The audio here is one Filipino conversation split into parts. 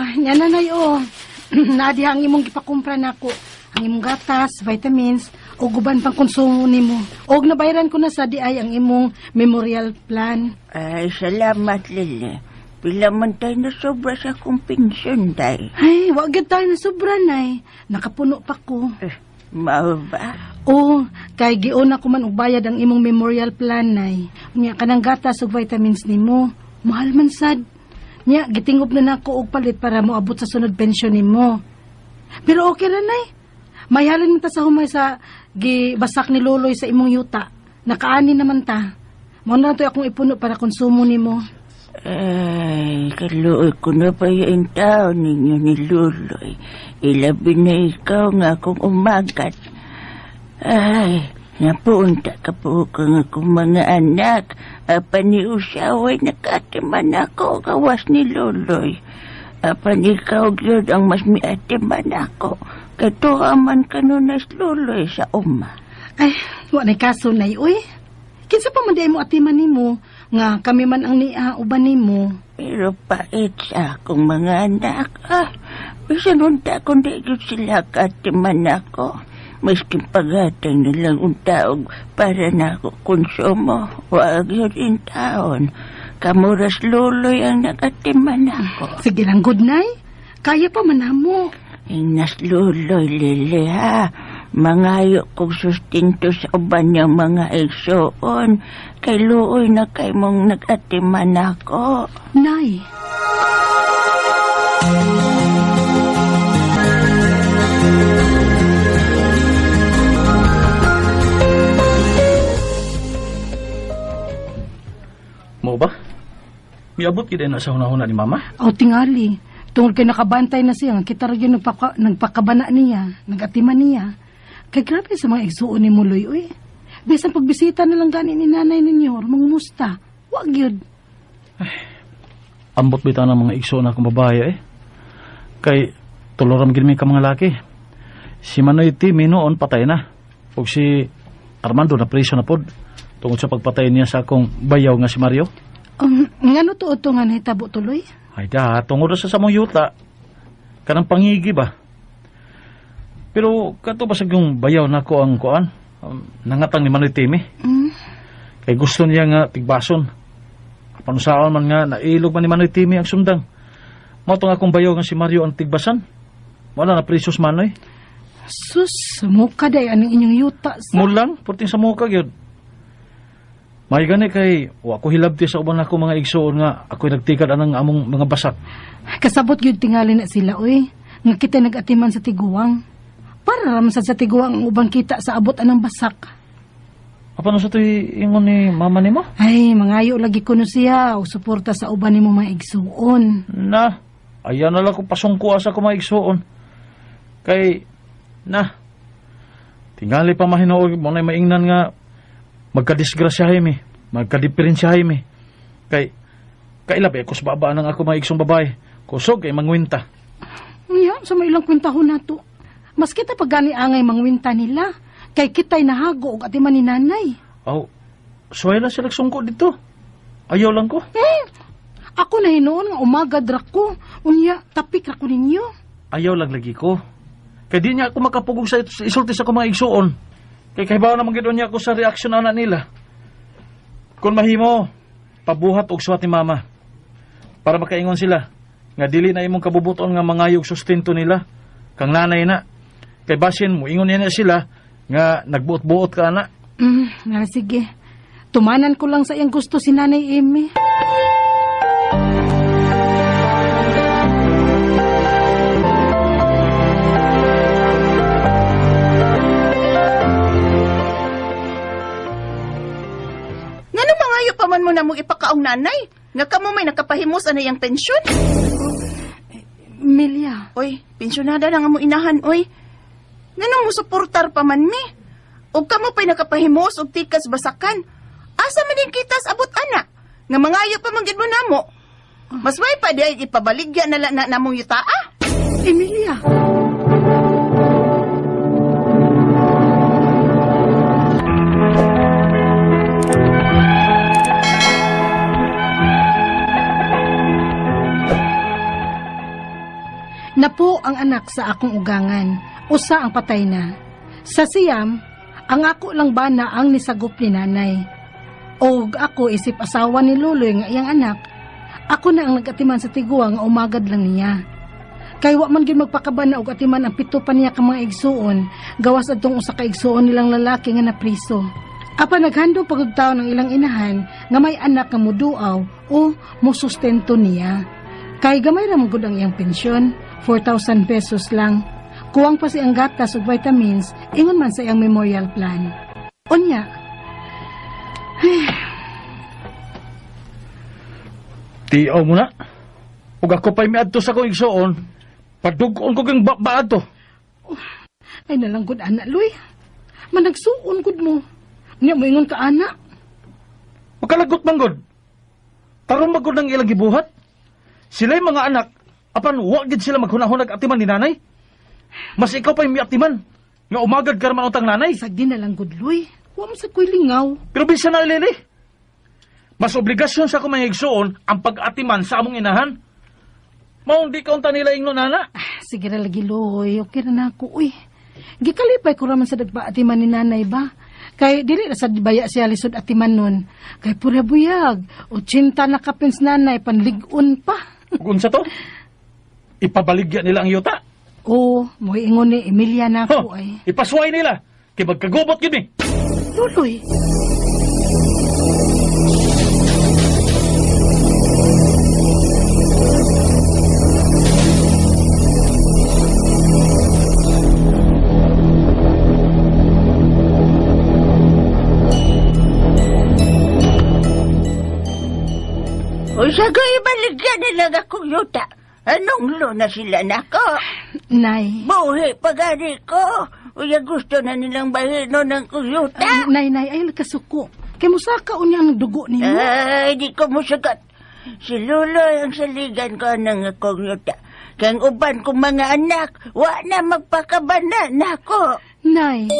Yan nanay o. Naadi ang imong gipakumpra nako. Ang imong gatas, vitamins, o guban pang konsumo nimo. Og nabayaran ko na sa di ay ang imong memorial plan. Ay, salamat, Lili. Pila man tayo na sobra sa akong pensyon, day. Ay, wag gid tayo na sobra, nay. Nakapuno pa ko. Mao ba? Oo, kay giuna ko man og bayad ang imong memorial plan, nay. Unya kanang gatas ug vitamins nimo. Mahal man sad. Nya, gitingob na nako og palit para moabot sa sunod pensyon nimo. Pero okay ra, nay. Mayalan man ta sa humay sa gibasak ni Loloy sa imong yuta. Nakaani naman ta. Mao na to akong ipuno para konsumo nimo. Ay, kaluoy ko na pa yung tao ninyo ni Luloy. Ilabi na ikaw nga akong umagat. Ay, napunta ka po kang akong mga anak. Apa ni usaway nakatiman ako gawas ni Luloy. Apa ni ikaw yun ang mas miatiman ako. Katuhaman ka nun as Luloy sa uma. Ay, wala kaso na uy. Kinsa pa man di mo atiman nimo nga kami man ang uban nimo. Pero pait sa akong mga anak. Bisan unta kung di sila katiman ako. Maski pagatang nilang untaog para na ako konsumo. Huwag yun in taon. Kamuras Luloy ang nakatiman ako. Sige lang, good night. Kaya pa man mo. Inas Luloy, Lili, ha? Mangayo kong sustinto sa uban niyang mga igsoon. Kay Luoy na kay mong nagatiman ako. Nay. Mo ba? Miabot gid na sa hunahuna ni Mama? O tingali. Tungod kay nakabantay na siya, kita rin nagpakabana niya, nagatiman niya. Kay grabe sa mga igsuon ni Muloy, uy. Bisan pagbisita na lang gani ni nanay ninyo, mangumusta. Wag yun. Ay, ambot bitaw ng mga igsuon akong babae, Kay tuloram gid mi ka mga laki. Si Manoy Timi noon patay na. Ug si Armando na preso na pod tungod sa pagpatay niya sa akong bayaw nga si Mario. Ngano tuod to nga nahitabo tuloy? Ay da, tungod sa samong yuta. Kanang pangigi ba? Pero kato ba sa yung bayaw na ko ang kuan? Nangatang ni Manoy Timi. Kay gusto niya nga tigbason. Panusaon man nga nailog man ni Manoy Timi ang sundang. Mao tong akong bayaw nga si Mario ang tigbasan. Wala na presos Manoy. Sus, muka day anong inyong yuta sa... Mulang, purting sa muka gyud. May gani kay wa ko hilabti sa ubang ako mga igsoon nga ako'y nagtikad anang among mga basak. Kasabot gyud tingali na sila oy. Nga kita nagatiman sa tiguang. Para raman sa tiguang ang ubang kita sa abot anang basak. Apa no sa to'y ingon ni mama nimo? Ay, mangayo lagi ko no siya o suporta sa uban nimo mga igsuon. Na, ayan na lang ko pasungkuha sa mga igsuon. Kay, na, tingali pa mahinoog mo na maingnan nga magkadisgrasyahay mi, magkadiferensyahay mi. Kay, kailap ko sa baba ng ako mga igsong babae. Kusog kay mangwinta. Yeah, sa may ilang kwentahon na to. Mas kita pag gani angay mangwinta nila. Kay kita'y nahago o atiman ni nanay. Aw, suway na sila sungko dito. Ayaw lang ko. Ako na hinoon nga umagad ra ko. Unya, tapik ra ko ninyo. Ayaw lang lagi ko. Kaya di niya ako makapugong sa isulti sa mga igsuon. Kaya kahibaw naman gano'n niya ako sa reaksyon na nila. Kung mahimo, pabuhat og suwat ni mama. Para makaingon sila. Nga dili na imong kabubuton nga mangayog sustento nila. Kang nanay na. Kay basin mo, ingon niya sila nga nagbuot-buot ka na. Sige. Tumanan ko lang sa iyang gusto si Nanay Amy. Pa man mo na mong ipakaong nanay. Nga kamo may nakapahimos na yung pensyon. Milya. Oy, pensyonada na nga mo inahan, oy. Nga mo suportar pa man mi. O kamo pa'y nakapahimos o tikas basakan. Asa man din kitas abot ana. Nga mangayo pa manggid mo na mo. Mas may pa di ipabaligya na namong yutaa. Emilia. Napo ang anak sa akong ugangan, usa ang patay na. Sa siyam, ang ako lang bana ang nisagop ni nanay. Og ako isip asawa ni Luloy nga iyang anak, ako na ang nag-atiman sa tiguang nga umagad lang niya. Kay wa man gyud magpakabana og atiman ang pito pa niya ka mga igsuon, gawas adtong usa ka igsuon nilang lalaki nga napriso. Apan naghandom pagugtaw ng ilang inahan nga may anak nga muduaw o musustento niya. Kay gamay ra man gud ang iyang pensyon, 4,000 pesos lang. Kuwang pa siyang gatas ug vitamins, ingon man sa iyang memorial plan. Unya. Tiyaw mo na. Ug ako pa'y miadto sa kong igsuon, padug-on ko kang baad to. Ay nalang gud anak, Loy. Managsuon gud mo. Niya mo ingon ka, anak. Makalagot man gud. Tarong magod ng ilang gibuhat. Sila'y mga anak, apan wag gid sila maghunahunag atiman ni nanay. Mas ikaw pa'y miatiman, nga umagad ka naman utang nanay. Sagdi na lang gud, Loy. Wa mo sa ko'y lingaw. Pero bisa na, Lili. Mas obligasyon sa akong mga igsuon ang pag-atiman sa among inahan. Maong di kaunta nila ingno nana. Sige na lagi, Loy. Okay na ako, uy. Gikalipay ko raman sa nagpa-atiman ni nanay ba? Kay dili na sa baya siya lisod atiman nun. Kay pura buyag. 80 na kapins nanay, panligon pa. Kung sa to, ipabaligya nila ang yuta. Oo, mo ingon ni Emilia na ako ay. Ipasway nila. Kay magkagubot yun eh. Luloy. O sa ko ibaligyan nila akong yuta. Anong lo na sila nako? Nay. Buhi pagari ko. Uya gusto na nilang bahino ng kuyuta. Nay, ay kasuko. Kay musaka unya ang dugo ninyo. Ay, di ko musagat. Si Luloy ang saligan ko ng akong yuta. Kang uban kong mga anak, wa na magpakabana nako. Nay.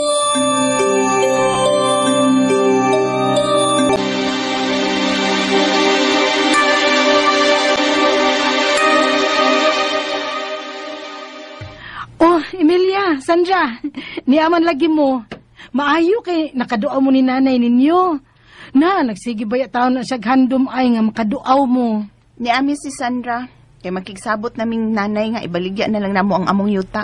Oh, Emilia, Sandra, niyaman lagi mo. Maayo kay nakaduaw mo ni nanay ninyo. Na, nagsige baya taon na siya handom ay nga makaduaw mo. Niami si Sandra, kay makigsabot naming nanay nga ibaligya na lang namo ang among yuta.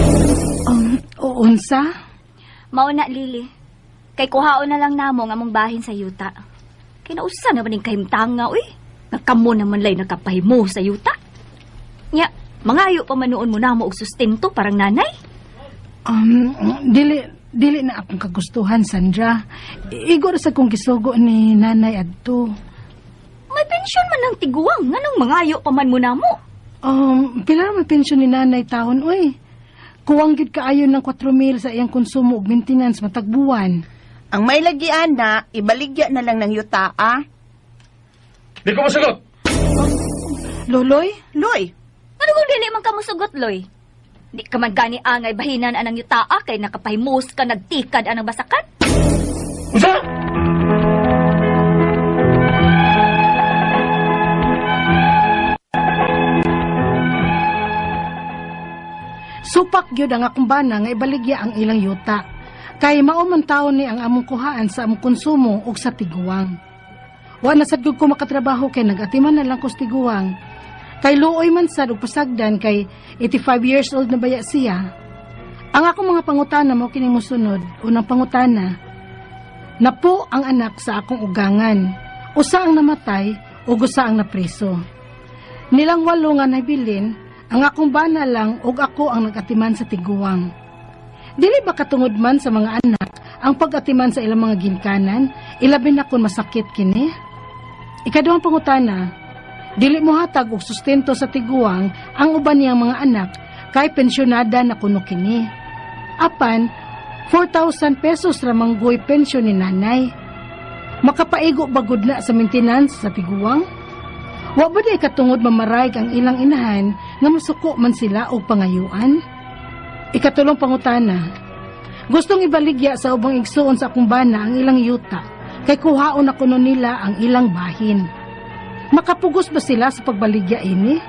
Unsa? Mauna, Lili. Kay kuhaon na lang namo nga among bahin sa yuta. Kinausa naman yung kahimtanga, uy. Nagkamo naman lay nakapahimo sa yuta. Nya, mangayo pa manuon mo namo og sustento parang nanay. Dili na akong kagustuhan, Sandra. Igor sa kong gisugo ni nanay adto. May pensyon man ng tiguang. Nganong mangayo pa man mo namo? Pila naman pensyon ni nanay taon, uy. Kuwang gid kaayon ng 4,000 sa iyang konsumo ug maintenance matag buwan. Ang may lagian na, ibaligya na lang ng yuta, ah? Di ko masagot. Loloy? Loy, Ano kung dili man ka musugot, Loy? Di ka man gani angay bahinan anang yutaa kay nakapahimos ka nagtikad anang basakan? Usa! Supak gyud ang akong bana nga ibaligya ang ilang yuta. Kay mao man taon ni ang among kuhaan sa among konsumo ug sa tiguang. Wa na sad gyud ko makatrabaho kay nagatiman na lang ko sa tiguang. Kay luoy man sad og pasagdan kay 85 years old na baya siya. Ang akong mga pangutana mo kining mosunod. Unang pangutana, napo ang anak sa akong ugangan. Usa ang namatay ug usa ang napreso. Nilang 8 nga nabilin, ang akong bana lang ug ako ang nagatiman sa tiguang. Dili ba katungod man sa mga anak ang pag-atiman sa ilang mga ginkanan, ilabi na kun masakit kini? Ikaduhang pangutana, dili mo hatag og sustento sa tiguang ang uban niyang mga anak kay pensyonada na kuno kini. Apan, 4,000 pesos ramang goy pensyon ni nanay. Makapaigo bagod na sa maintenance sa tiguang? Wa ba di katungod mamarayg ang ilang inahan nga masuko man sila og pangayuan? Ikatulong pangutana, gustong ibaligya sa ubang igsuon sa akong bana ang ilang yuta kay kuhaon na kuno nila ang ilang bahin. Makapugos ba sila sa pagbaligya ini?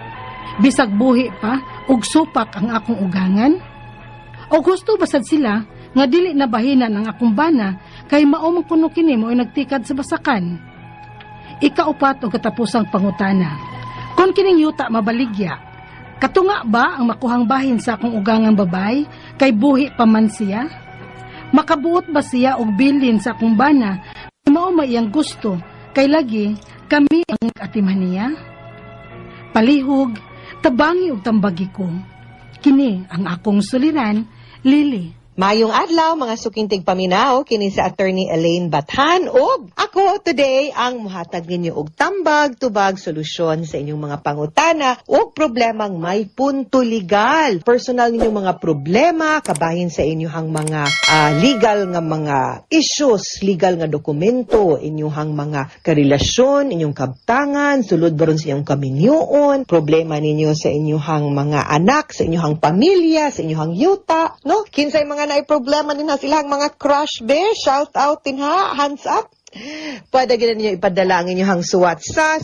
Bisag buhi pa, ug supak ang akong ugangan? O gusto basad sila, nga dili na bahinan ang akong bana, kay maumang kuno kini mo ay nagtikad sa basakan. Ikaupat o katapusang pangutana. Kung kining yuta mabaligya, katunga ba ang makuhang bahin sa akong ugangang babay, kay buhi pa man siya? Makabuot ba siya og bilin sa akong bana, mao may iyang gusto, kay lagi kami ang atiman niya? Palihog, tabangi og tambagi ko. Kini ang akong suliran, Lily. Mayong adlaw, mga sukintig paminaw, kini sa Attorney Elaine Bathan, ug ako today ang muhatag ninyo og tambag, tubag, solusyon sa inyong mga pangutana ug problemang may punto legal. Personal ninyong mga problema, kabahin sa inyong mga legal nga mga issues, legal nga dokumento, inyong mga karelasyon, inyong kabtangan, sulod baron sa inyong kaminyoon, problema ninyo sa inyong mga anak, sa inyong pamilya, sa inyong yuta, no? Kinsay mga na problema din ha silang mga crush be, shout out din ha, hands up. Pwede gina ninyo ipadala ang inyong suwat sa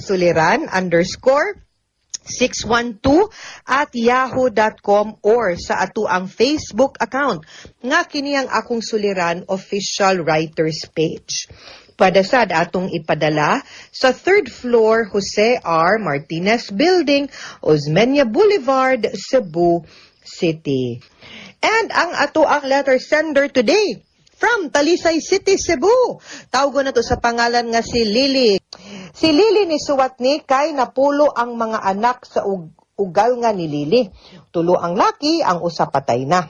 suliran_612@yahoo.com or sa ato ang Facebook account nga kini ang akong suliran official writers page. Pwede sad atong ipadala sa 3rd floor Jose R. Martinez Building, Osmeña Boulevard, Cebu City. And ang ato ang letter sender today from Talisay City, Cebu. Tawgo na to sa pangalan nga si Lily. Si Lily ni suwat ni kay napulo ang mga anak sa ugal nga ni Lily. Tulo ang laki, ang usa patay na.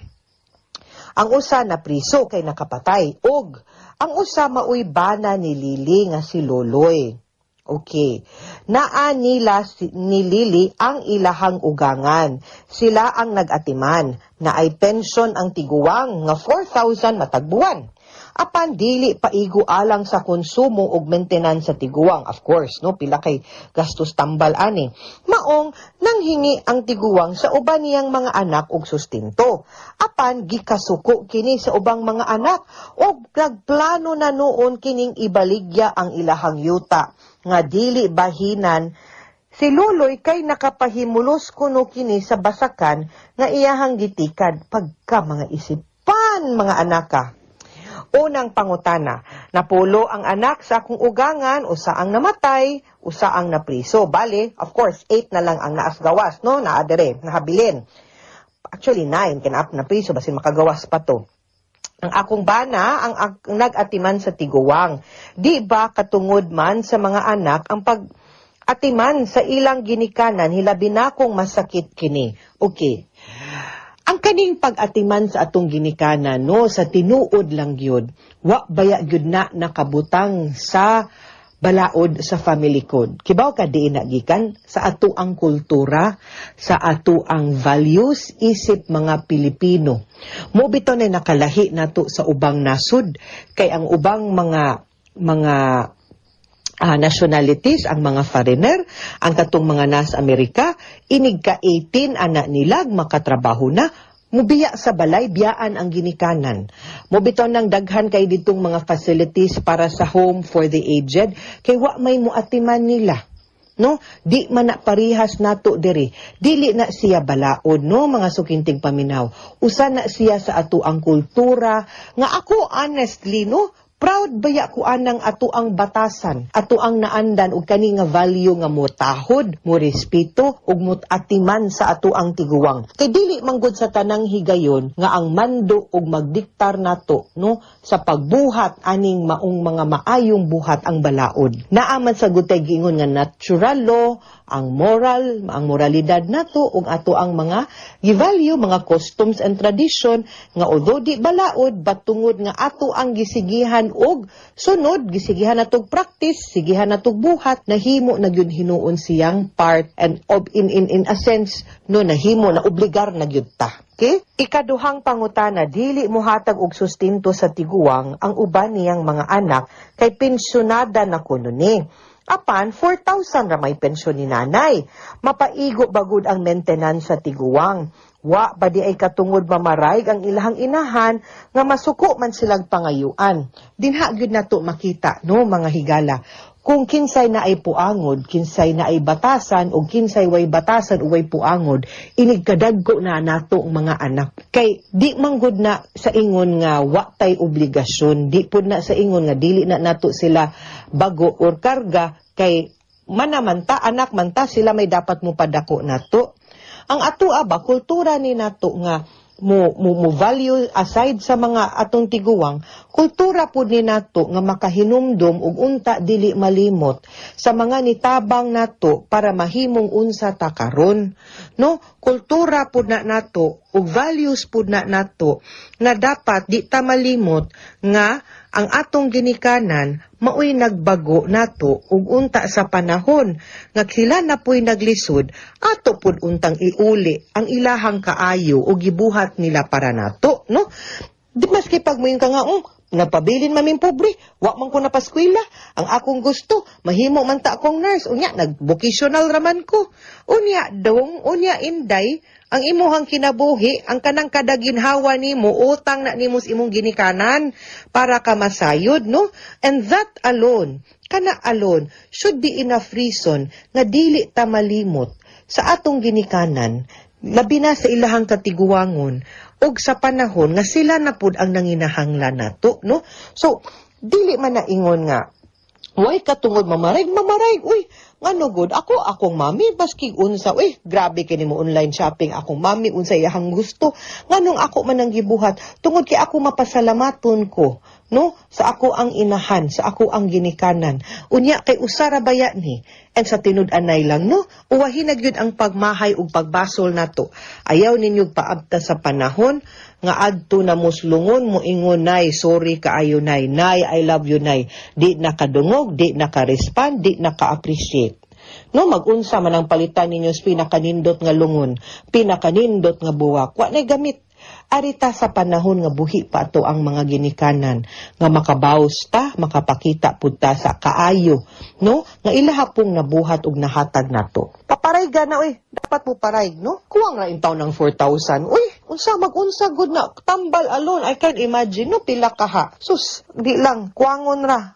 Ang usa na priso kay nakapatay. Ug ang usa maoy bana ni Lily nga si Loloy. Okay. Naa nila ni Lily ang ilahang ugangan. Sila ang nag-atiman na ay pension ang tiguwang nga 4,000 matag buwan. Apan dili paigo alang sa konsumo ug maintenance sa tiguwang. Of course, no, pila kay gastos tambal ani. Maong nanghingi ang tiguwang sa uban niyang mga anak ug sustento. Apan gikasuko kini sa ubang mga anak ug nagplano na noon kining ibaligya ang ilahang yuta nga dili bahinan. Si Luloy kay nakapahimulos kuno kini sa basakan nga iyahang gitikad pagka mga isipan mga anaka. Unang pangutana, napulo ang anak sa akong ugangan, usa ang namatay, usa ang napriso. Bale, of course, 8 na lang ang naasgawas, no? Naadere, nahabilin. Actually, 9, kinap na priso, basin makagawas pa to. Ang akong bana, ang nag-atiman sa tiguwang. Di ba katungod man sa mga anak, ang pag-atiman sa ilang ginikanan, hilabi na kong masakit kini. Okay. Ang kaning pag-atiman sa atong ginikanan, no, sa tinuod lang gyud, wa baya gyud na nakabutang sa balaod sa family code. Kibaw ka diin na gikan sa ato ang kultura, sa ato ang values, isip mga Pilipino. Mo bitaw na nakalahi nato sa ubang nasud, kay ang ubang mga nationalities, ang mga foreigner, ang katong mga nasa Amerika, inig ka 18 anak nila, makatrabaho na, mubiya sa balay, biyaan ang ginikanan. Mubitaw ng daghan kay ditong mga facilities para sa home for the aged, kay wa may muatiman nila. No? Di man na parihas nato diri. Dili na siya balaod, no, mga sukintig paminaw. Usa na siya sa ato ang kultura, nga ako honestly, no, proud baya ko anang ato ang batasan, ato ang naandan ug kani nga value nga mo tahod, mo respeto ug mo atiman sa ato ang tiguwang. Kay dili manggod sa tanang higayon nga ang mando ug magdiktar nato, no, sa pagbuhat aning maong mga maayong buhat ang balaod. Naaman sa gutay giingon nga natural law, ang moral, ang moralidad nato ug ato ang mga gi-value, mga customs and tradition nga although di balaod batungod nga ato ang gisigihan og sunod, gisigihan natog practice, sigihan natog buhat, nahimo na gyud hinuon siyang part and of in a sense, no, nahimo na obligar na gyud ta. Okay? Ikaduhang pangutana, dili mohatag og sustento sa tiguwang ang uban niyang mga anak kay pensyonada na kuno ni. Apan 4,000 ra may pensyon ni nanay. Mapaigo bagud ang maintenance sa tiguwang. Wa ba di ay katungod mamarayg ang ilahang inahan nga masuko man silang pangayuan. Dinha gyud nato makita, no, mga higala, kung kinsay na ay puangod, kinsay na ay batasan, o kinsay way batasan o way puangod, inigkadagko na nato ang mga anak. Kay di manggod na sa ingon nga wa tay obligasyon, di pud na sa ingon nga dili na nato sila bago or karga, kay manamanta, anak manta, sila may dapat mo padako nato. Ang ato ba, kultura ni nato nga mo value aside sa mga atong tiguwang, kultura pud ni nato nga makahinumdom ug unta dili malimot sa mga nitabang nato para mahimong unsa ta karon, no? Kultura pud na nato ug values pud na nato na dapat di ta malimot nga ang atong ginikanan maoy nagbago nato ug unta sa panahon nga sila na po'y naglisod, ato pud untang iuli ang ilahang kaayo ug gibuhat nila para nato, no? Di maski pag moyong ka nga, nagpabilin mamin pobre, wa man ko napaskwela, ang akong gusto, mahimo man ta akong nurse, unya, nag-vocational raman ko. Unya, dong, unya, inday, ang imuhang kinabuhi, ang kanang kadaginhawa nimo, utang na nimo sa imong ginikanan para ka masayod, no? And that alone, kana alone, should be enough reason nga dili ta malimot sa atong ginikanan, labi na sa ilahang katiguangon, og sa panahon nga sila na pud ang nanginahanglan nato, no? So, dili man na ingon nga, way katungod mamaray, uy, ngano good, akong mami, baski unsa, uy, grabe kini mo online shopping, akong mami, unsa iyahang gusto, nganong ako man ang gibuhat, tungod kay ako mapasalamaton ko, no? Sa ako ang inahan, sa ako ang ginikanan, unya kay usara baya ni, and sa tinud-anay lang, no? Uwahin na gyud ang pagmahay ug pagbasol nato, ayaw ninyog paabta sa panahon, nga adto na muslungon mo ingon nay, sorry kaayo nay, I love you nay, di nakadungog, di naka-respond, di naka-appreciate. No, magunsa man ang palitan ninyo sa pinakanindot nga lungon, pinakanindot nga buwak, wa nay gamit. Arita sa panahon nga buhi pa to ang mga ginikanan nga makabaws ta, makapakita pud ta sa kaayo, no? Nga ilaha pong nabuhat ug nahatag nato. Paparay gana, uy, dapat mo paray, no? Kuwang ra in taon ng 4,000. Uy, unsa magunsa gud na tambal alone. I can't imagine, no, pila ka ha. Sus, di lang kuwangon ra.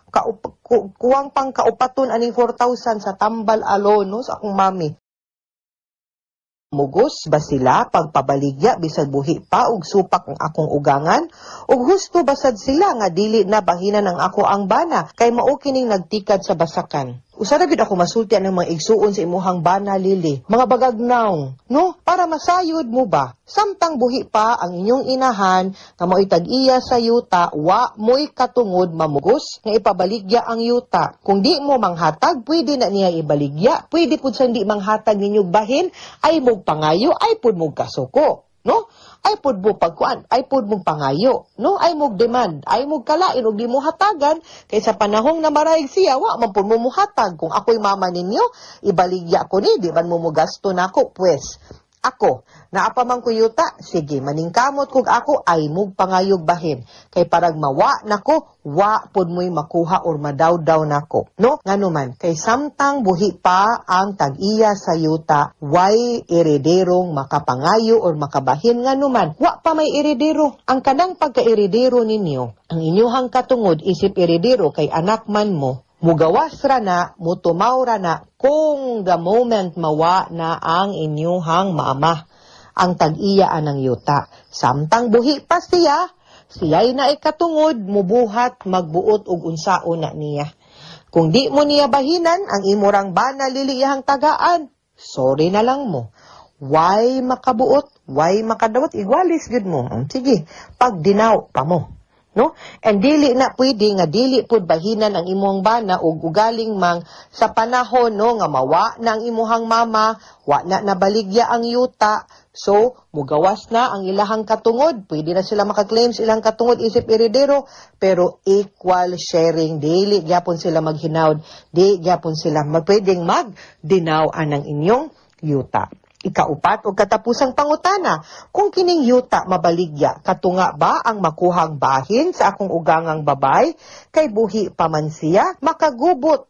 Kuwang pang kaupaton aning 4,000 sa tambal alone, no, sa akong mami. Mugos ba sila pagpabaligya bisag buhi pa ug supak ang akong ugangan? Ug husto basad sila nga dili na bahinan ang ako ang bana kay mao kining nagtikad sa basakan. Usara gid ako masulti ng mga igsuon sa imuhang bana, Lili. Mga bagagnaw, no? Para masayod mo ba? Samtang buhi pa ang inyong inahan nga mo'y tag-iya sa yuta, wa mo'y katungod mamugos nga ipabaligya ang yuta. Kung di mo manghatag, pwede na niya ibaligya. Pwede pud sa di manghatag ninyong bahin, ay mog pangayo, ay pud mog kasuko, no? Ay pud mo pagkuan, ay pud mong pangayo, no? Ay mog demand, ay mog kalain og di mo hatagan kay sa panahong na marayig siya, wa man pud mo muhatag. Kung ako'y mama ninyo, ibaligya ko ni, di man mo gasto nako, pues. Ako, naapamang kuyuta, sige, maningkamot kog ako, ay mog pangayog bahin. Kay parag mawa nako, wa pod mo'y makuha or madawdaw nako. No? Ngano man, kay samtang buhi pa ang tag-iya sa yuta, way iriderong makapangayo or makabahin ngano man. Wa pa may iridero. Ang kanang pagka-iridero ninyo, ang inyuhang katungod isip iridero kay anak man mo, mugawas ra na, mutumaw ra na, kung the moment mawa na ang inyuhang mama, ang tag-iyaan ng yuta. Samtang buhi pa siya, siya'y na ikatungod, mubuhat, magbuot og unsaon na niya. Kung di mo niya bahinan, ang imurang bana liliyahang tagaan, sorry na lang mo. Why makabuot, why makadawat, igwalis gud mo. Sige, pag dinaw pa mo. No? And dili na pwede nga dili pud bahinan ang imong bana og ugaling mang sa panahon, no, nga mawa na ang imuhang mama, wa na nabaligya ang yuta. So, mugawas na ang ilahang katungod. Pwede na sila makaklaim sa ilang katungod isip iridero, pero equal sharing. Dili gyapon sila maghinawd, di gyapon sila pwedeng magdinaw anang inyong yuta. Ikaupat o katapusang pangutana, kung kining yuta mabaligya, katunga ba ang makuhang bahin sa akong ugangang babay? Kay buhi pa man siya, makabuot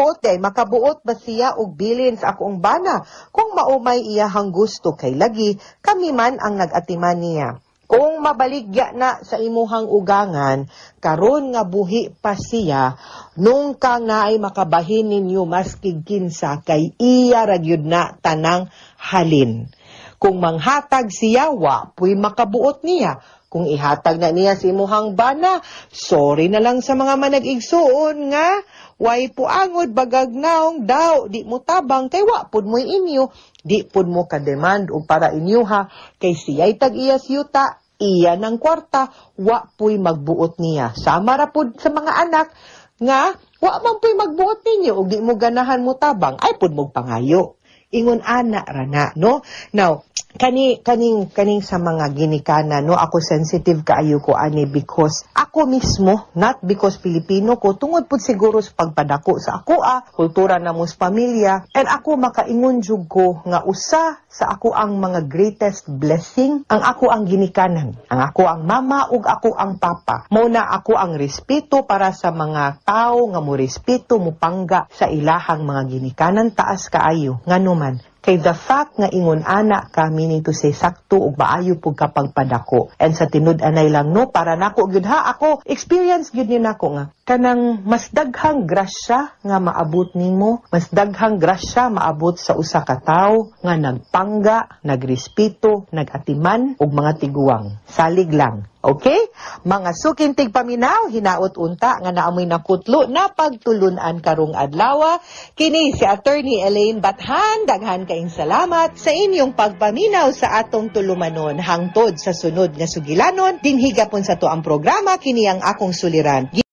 ba siya og bilin sa akong bana? Kung maumay iyahang gusto kay lagi, kami man ang nag-atiman niya. Kung mabaligya na sa imuhang ugangan, karon nga buhi pa siya, nung ka nga ay makabahin ninyo maskig kinsa, kay iya ragyod na tanang halin. Kung manghatag siya, wa puy makabuot niya. Kung ihatag na niya si imuhang bana, sorry na lang sa mga manag-igsuon nga, way puangod bagagnaong daw, di mo tabang, kay wa pud mo inyo, di pud mo ka-demand o para inyo ha, kay siya'y tag-iyas yuta, iya ng kwarta, wa puy magbuot niya. Sama ra pud sa mga anak, nga, wa man puy magbuot ninyo, o di mo ganahan mo tabang, ay pud mo pangayo. Ingon ana rana, no? Now, kaning sa mga ginikana, no, ako sensitive kaayo ko ani because ako mismo, not because Pilipino ko, tungod pud siguro sa pagpadako sa ako kultura na mo sa pamilya, and ako makaingon jud ko nga usa sa ako ang mga greatest blessing, ang ako ang ginikanan, ang ako ang mama ug ako ang papa. Mao na ako ang respeto para sa mga tao nga mo respeto mo pangga sa ilahang mga ginikanan, taas kaayo nganuman. Kay the fact nga ingon ana kami nito say sakto ug maayo pug kapag padako. And sa tinud-anay lang no, para nako gyud ha, ako experience gyud ni nako nga kanang mas daghang grasya nga maabot nimo, mas daghang grasya maabot sa usa ka tawo nga nagpangga, nagrespeto, nagatiman ug mga tiguang. Salig lang. Okay? Mga sukintig paminaw, hinaot unta nga naamoy nakutlo na pagtulunan karong adlaw. Kini si Attorney Elaine Bathan, daghan kaayong salamat sa inyong pagpaminaw sa atong tulumanon hangtod sa sunod nga sugilanon. Dinhi gapon sa to ang programa, kini ang akong suliran.